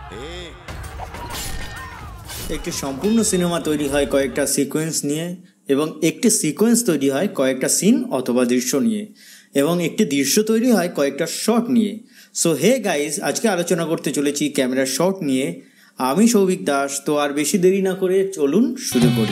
একটি সম্পূর্ণ সিনেমা তৈরি হয় কয়েকটা সিকোয়েন্স নিয়ে, এবং একটি সিকোয়েন্স তৈরি হয় কয়েকটা সিন অথবা দৃশ্য নিয়ে, এবং একটি দৃশ্য তৈরি হয় কয়েকটা শট নিয়ে। সো হে গাইজ, আজকে আলোচনা করতে চলেছি ক্যামেরার শট নিয়ে। আমি সৌভিক দাস। তো আর বেশি দেরি না করে চলুন শুরু করি।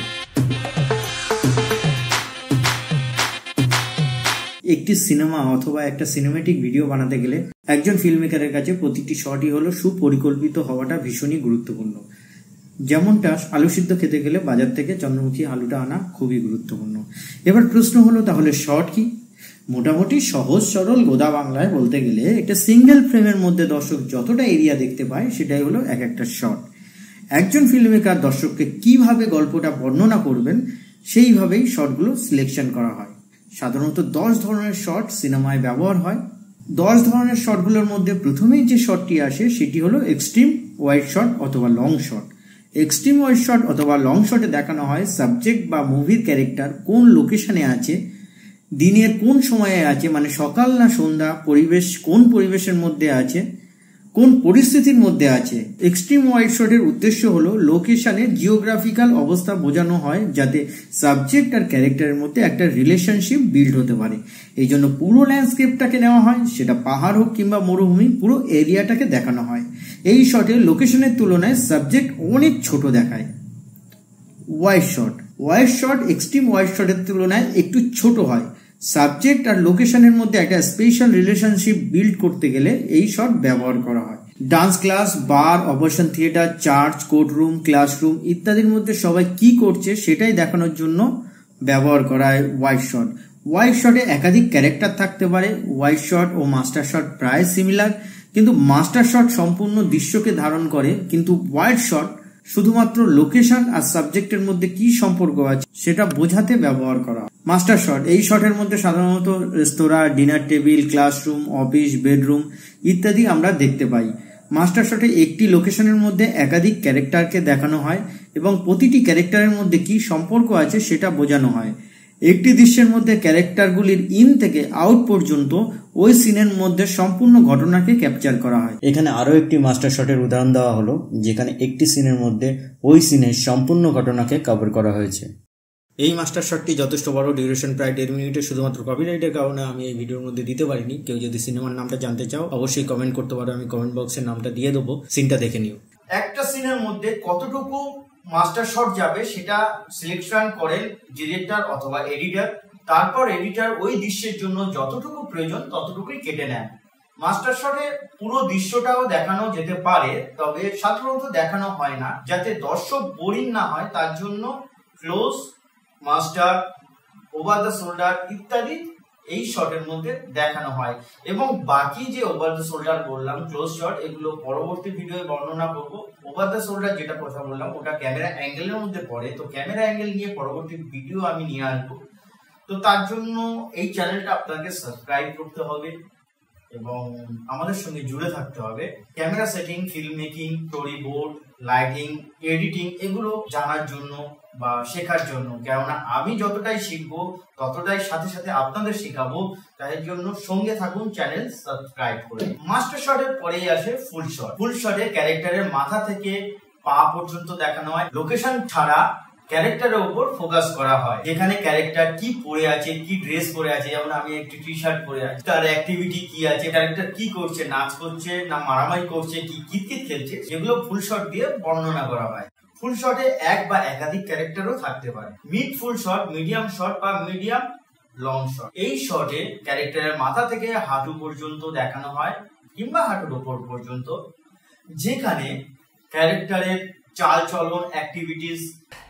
একটি সিনেমা অথবা একটা সিনেমেটিক ভিডিও বানাতে গেলে একজন ফিল্ম মেকারের কাছে প্রতিটি শটই হলো সুপরিকল্পিত হওয়াটা ভীষণই গুরুত্বপূর্ণ। যেমনটা আলু সিদ্ধ খেতে গেলে বাজার থেকে চন্দ্রমুখী আলুটা আনা খুবই গুরুত্বপূর্ণ। এবার প্রশ্ন হলো, তাহলে শর্ট কি? মোটামুটি সহজ সরল গোদা বাংলায় বলতে গেলে একটা সিঙ্গেল ফ্রেমের মধ্যে দর্শক যতটা এরিয়া দেখতে পায় সেটাই হলো এক একটা শট। একজন ফিল্ম মেকার দর্শককে কিভাবে গল্পটা বর্ণনা করবেন সেইভাবেই শটগুলো সিলেকশন করা হয়। সাধারণত 10 ধরনের শট সিনেমায় ব্যবহার হয়। 10 ধরনের শটগুলোর মধ্যে প্রথমেই যে শটটি আসে সেটি হলো এক্সট্রিম ওয়াইড শট অথবা long shot. Extreme wide shot অথবা লং শটে দেখানো হয় সাবজেক্ট বা মুভির ক্যারেক্টার কোন লোকেশনে আছে, দিনের কোন সময়ে আছে, মানে সকাল না সন্ধ্যা, পরিবেশ কোন পরিবেশের মধ্যে আছে, কোন পরিস্থিতির মধ্যে আছে। এক্সট্রিম ওয়াইড শটের উদ্দেশ্য হলো লোকেশনের জিওগ্রাফিক্যাল অবস্থা বোঝানো হয়, যাতে সাবজেক্ট আর ক্যারেক্টারের মধ্যে একটা রিলেশনশিপ বিল্ড হতে পারে। এই জন্য পুরো ল্যান্ডস্কেপটাকে নেওয়া হয়, সেটা পাহাড় হোক কিংবা মরুভূমি, পুরো এরিয়াটাকে দেখানো হয়। এই শটে লোকেশনের তুলনায় সাবজেক্ট অনেক ছোট দেখায়। ওয়াইড শট এক্সট্রিম ওয়াইড শটের তুলনায় একটু ছোট হয়। সাবজেক্ট আর লোকেশনের মধ্যে একটা স্পেশাল রিলেশনশিপ বিল্ড করতে গেলে এই শট ব্যবহার করা হয়। Dance class, bar, operation theatre, church, courtroom, classroom ইত্যাদির মধ্যে সবাই কি করছে সেটাই দেখানোর জন্য ব্যবহার করা হয় ওয়াইড শট। ওয়াইড শটে একাধিক ক্যারেক্টার থাকতে পারে। ওয়াইড শট ও মাস্টার শট প্রায় সিমিলার, কিন্তু মাস্টার শট সম্পূর্ণ দৃশ্যকে ধারণ করে, কিন্তু ওয়াইড শট শুধুমাত্র লোকেশন আর সাবজেক্টের মধ্যে কি সম্পর্ক আছে সেটা বোঝাতে ব্যবহার করা হয়। মাস্টার শট, এই শটের মধ্যে সাধারণত restaurant, dinner table, classroom, office, bedroom ইত্যাদি আমরা দেখতে পাই। মাস্টার শটে একটি লোকেশনের মধ্যে একাধিক ক্যারেক্টারকে দেখানো হয় এবং প্রতিটি ক্যারেক্টারের মধ্যে কি সম্পর্ক আছে সেটা বোঝানো হয়। একটি দৃশ্যের মধ্যে ক্যারেক্টারগুলির ইন থেকে আউট পর্যন্ত ওই সিনের মধ্যে সম্পূর্ণ ঘটনাকে ক্যাপচার করা হয়। এখানে আরো একটি মাস্টার শটের উদাহরণ দেওয়া হলো, যেখানে একটি সিনের মধ্যে ওই সিনের সম্পূর্ণ ঘটনাকে কভার করা হয়েছে। এই মাস্টার শটটি যথেষ্ট বড়, ডিউরেশন প্রায় 1.5 মিনিটের। শুধুমাত্র কপিরাইটের কারণে আমি এই ভিডিওর মধ্যে দিতে পারিনি। কেউ যদি সিনেমার নামটা জানতে চাও অবশ্যই কমেন্ট করতে পারো, আমি কমেন্ট বক্সের নামটা দিয়ে দেবো, সিনটা দেখে নিও। একটা সিনের মধ্যে কতটুকু মাস্টার শট যাবে সেটা সিলেকশন করেন ডিরেক্টর অথবা এডিটর। তারপর এডিটর ওই দৃশ্যের জন্য যতটুকু প্রয়োজন ততটুকুই কেটে নেন। মাস্টার শটে পুরো দৃশ্যটাও দেখানো যেতে পারে, তবে সাধারণত দেখানো হয় না, যাতে দর্শক বোরিং না হয় তার জন্য close, master, over the shoulder ইত্যাদি এই শটের মধ্যে দেখানো হয়। এবং বাকি যে ওভার দ্য শোল্ডার বললাম, ক্লোজ শট, এগুলো পরবর্তী ভিডিওয়ে বর্ণনা করব। ওভার দ্য শোল্ডার যেটা কথা বললাম ওটা ক্যামেরা অ্যাঙ্গেলের মধ্যে পড়ে, তো ক্যামেরা অ্যাঙ্গেল নিয়ে পরবর্তী ভিডিও আমি নিয়ে আসবো। তো তার জন্য এই চ্যানেলটা আপনাকে সাবস্ক্রাইব করতে হবে এবং আমাদের সঙ্গে জুড়ে থাকতে হবে। Camera setting, filmmaking, storyboard, lighting, editing এগুলো জানার জন্য বা শেখার জন্য, কেননা আমি যতটাই শিখবো ততটাই সাথে সাথে আপনাদের শেখাবো। তাই জন্য সঙ্গে থাকুন, চ্যানেল সাবস্ক্রাইব করে। মাস্টার শটের পরেই আসে ফুল শট। ফুল শটে ক্যারেক্টারের মাথা থেকে পা পর্যন্ত দেখানো হয়। লোকেশন ছাড়া ক্যারেক্টারের উপর ফোকাস করা হয়, যেখানে ক্যারেক্টার কি পরে আছে, কি ড্রেস পরে আছে। যেমন আমি একটি টি শার্ট পরে আছি, তার অ্যাক্টিভিটি কি আছে, ক্যারেক্টার কি করছে, নাচ করছে না মারামারি করছে, কি কিতকিত খেলছে, যেগুলো ফুল শট দিয়ে বর্ণনা করা হয়। ফুল শটে এক বা একাধিক ক্যারেক্টারও থাকতে পারে। Mid full shot, medium shot বা মিডিয়াম লং শট। এই শটে ক্যারেক্টারের মাথা থেকে হাঁটু পর্যন্ত দেখানো হয় কিংবা হাঁটুর উপর পর্যন্ত, যেখানে ক্যারেক্টারের চাল চলন, অ্যাক্টিভিটিস।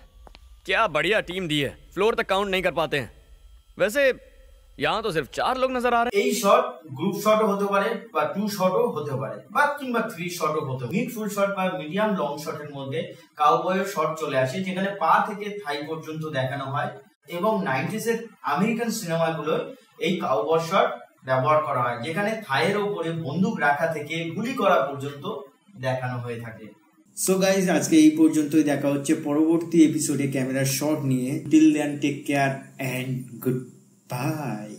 क्या बढ़िया टीम दी है, फ्लोर तक काउंट नहीं कर पाते हैं। वैसे यहाँ तो सिर्फ 4 लोग नजर आ रहे हैं। এই শট গ্রুপ শটও হতে পারে বা 2 শটও হতে পারে বা কিংবা 3 শটও হতে পারে। মিড ফুল শট বা মিডিয়াম লং শটের মধ্যে কাউবয়ের শট চলে আসে, যেখানে পা থেকে থাই পর্যন্ত দেখানো হয় এবং 90s এর আমেরিকান সিনেমাগুলোয় এই কাউবয় শট ব্যবহার করা হয়, যেখানে থাইয়ের উপরে বন্দুক রাখা থেকে গুলি করা পর্যন্ত দেখানো হয়ে থাকে। সো গাইজ, আজকে এই পর্যন্তই। দেখা হচ্ছে পরবর্তী এপিসোডে ক্যামেরার শট নিয়ে। Till then take care and good bye.